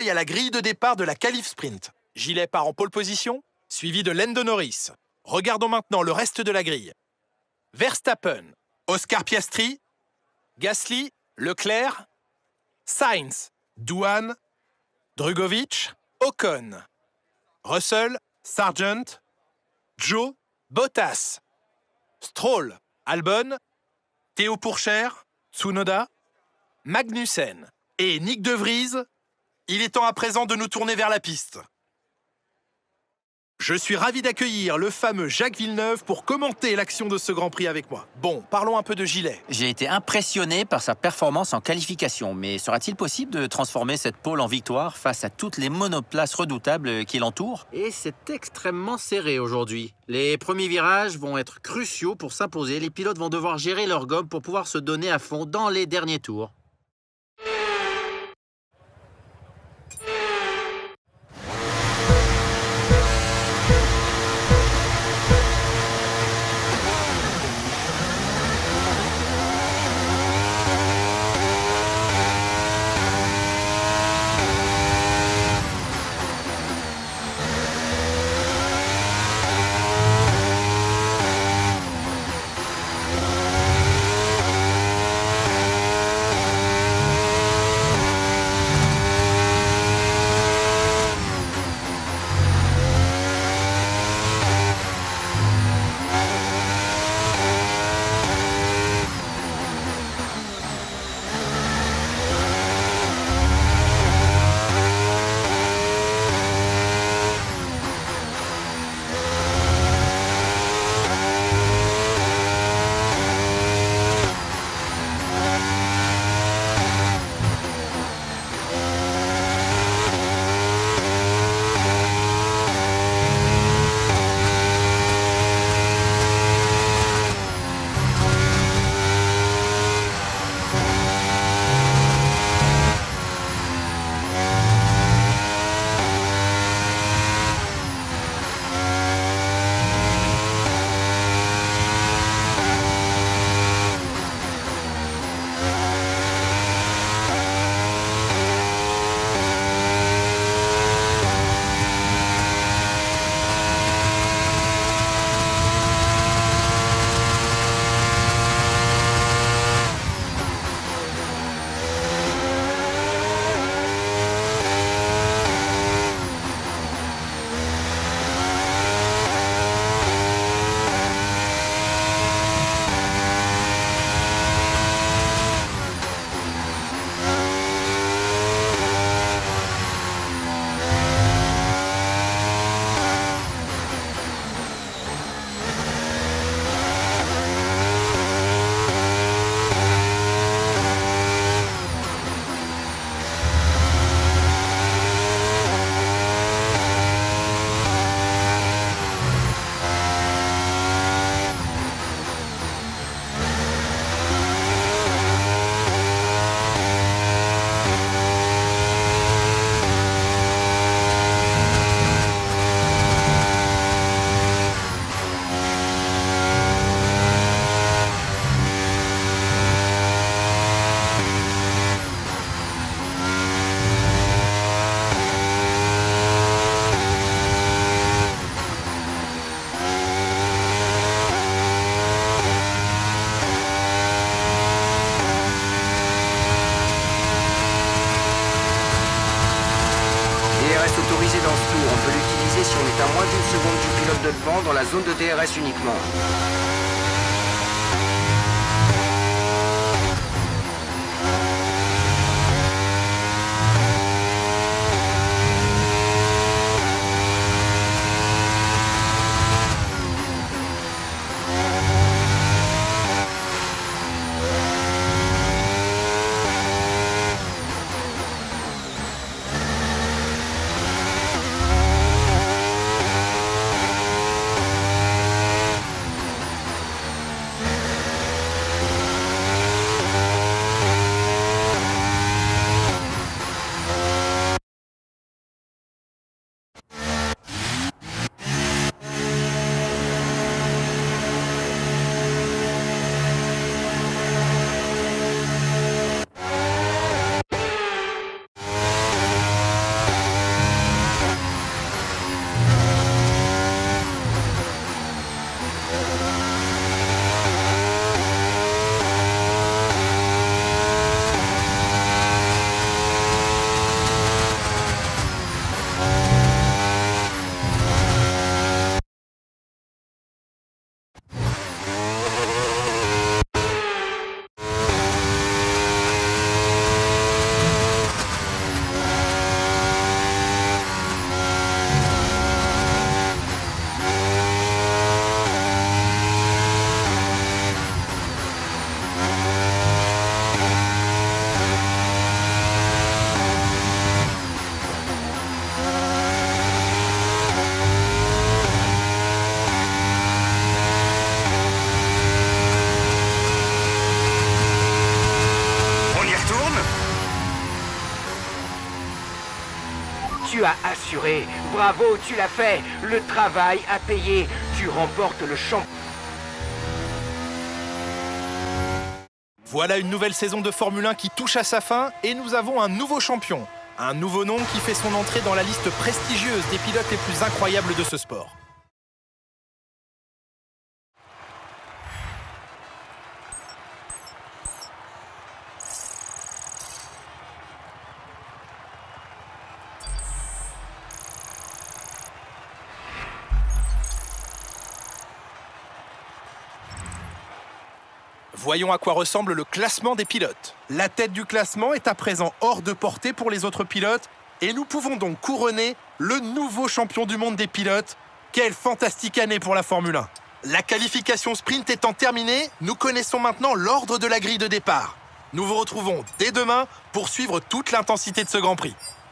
y a la grille de départ de la qualif sprint. Gillet part en pole position, suivi de Lando Norris. Regardons maintenant le reste de la grille. Verstappen, Oscar Piastri, Gasly, Leclerc, Sainz, Douane, Drugovic, Ocon, Russell, Sargent, Joe, Bottas, Stroll, Albon, Théo Pourchaire, Tsunoda, Magnussen et Nick De Vries. Il est temps à présent de nous tourner vers la piste. Je suis ravi d'accueillir le fameux Jacques Villeneuve pour commenter l'action de ce Grand Prix avec moi. Bon, parlons un peu de Gillet. J'ai été impressionné par sa performance en qualification, mais sera-t-il possible de transformer cette pole en victoire face à toutes les monoplaces redoutables qui l'entourent? Et c'est extrêmement serré aujourd'hui. Les premiers virages vont être cruciaux pour s'imposer. Les pilotes vont devoir gérer leur gomme pour pouvoir se donner à fond dans les derniers tours. autorisé dans ce tour. On peut l'utiliser si on est à moins d'une seconde du pilote de devant dans la zone de DRS uniquement. Tu as assuré. Bravo, tu l'as fait. Le travail a payé. Tu remportes le championnat. Voilà une nouvelle saison de Formule 1 qui touche à sa fin et nous avons un nouveau champion. Un nouveau nom qui fait son entrée dans la liste prestigieuse des pilotes les plus incroyables de ce sport. Voyons à quoi ressemble le classement des pilotes. La tête du classement est à présent hors de portée pour les autres pilotes et nous pouvons donc couronner le nouveau champion du monde des pilotes. Quelle fantastique année pour la Formule 1! La qualification sprint étant terminée, nous connaissons maintenant l'ordre de la grille de départ. Nous vous retrouvons dès demain pour suivre toute l'intensité de ce Grand Prix.